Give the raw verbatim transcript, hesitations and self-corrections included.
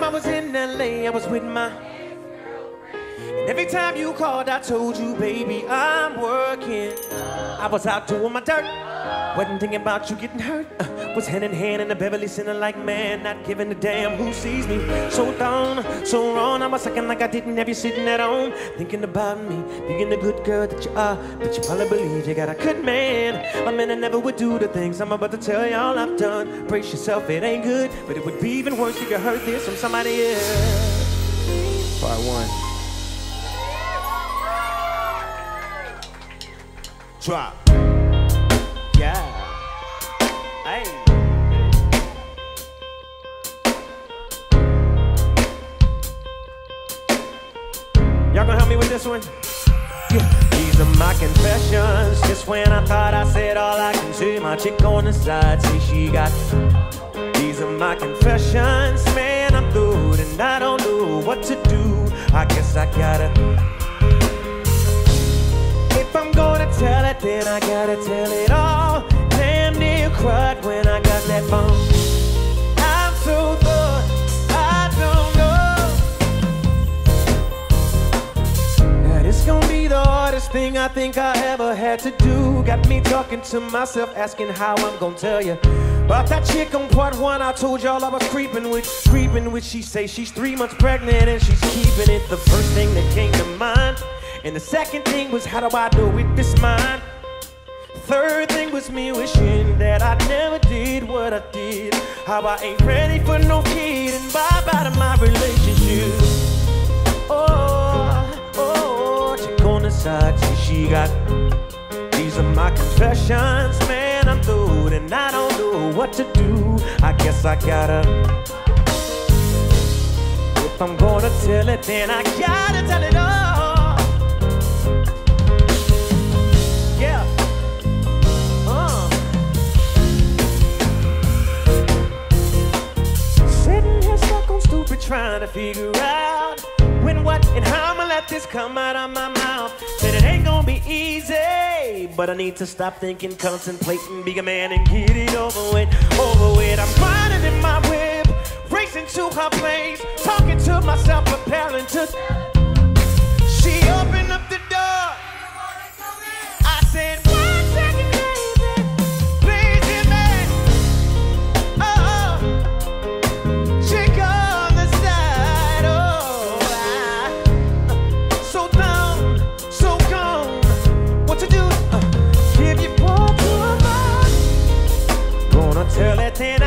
I was in L A, I was with my. And every time you called, I told you, baby, I'm working. I was out doing my dirt. Wasn't thinking about you getting hurt. Uh, was hand in hand in the Beverly Center like man, not giving a damn who sees me. So down, so wrong. I was second like I didn't have you sitting at home, thinking about me, being the good girl that you are. But you probably believe you got a good man. My man, I never would do the things I'm about to tell y'all I've done. Brace yourself, it ain't good, but it would be even worse if you heard this from somebody else. Part one. Drop. Yeah. Hey. Y'all gonna help me with this one? Yeah. These are my confessions. Just when I thought I said all I can say, my chick on the side say she got. These are my confessions. Man, I'm through and I don't know what to do. I guess I gotta. If I'm gonna tell it, then I gotta tell it all. Damn near cried when I got that phone. I'm so thought, I don't know. Now this gonna be the hardest thing I think I ever had to do. Got me talking to myself, asking how I'm gonna tell you about that chick on part one. I told y'all I was creeping with, creeping with. She say she's three months pregnant and she's keeping it. The first thing that came to mind. And the second thing was, how do I know if it's mine? Third thing was me wishing that I never did what I did. How I ain't ready for no kid and bye-bye to my relationship. Oh, oh, chick on the side, see she got. These are my confessions, man, I'm through and I don't know what to do. I guess I gotta. If I'm gonna tell it, then I gotta tell it all. Yeah. Uh. Sitting here stuck on stupid, trying to figure out when, what, and how I'ma let this come out of my mouth. Said it ain't gonna be easy, but I need to stop thinking, contemplating, be a man and get it over with, over with. I'm riding in my whip, racing to her place, talking to myself, preparing to. She opened up the door. I said, one second, baby, please get back. Oh, chick on the side. Oh, I, so down, so gone. What to do? Uh, give your paw to a man. Gonna tell it then.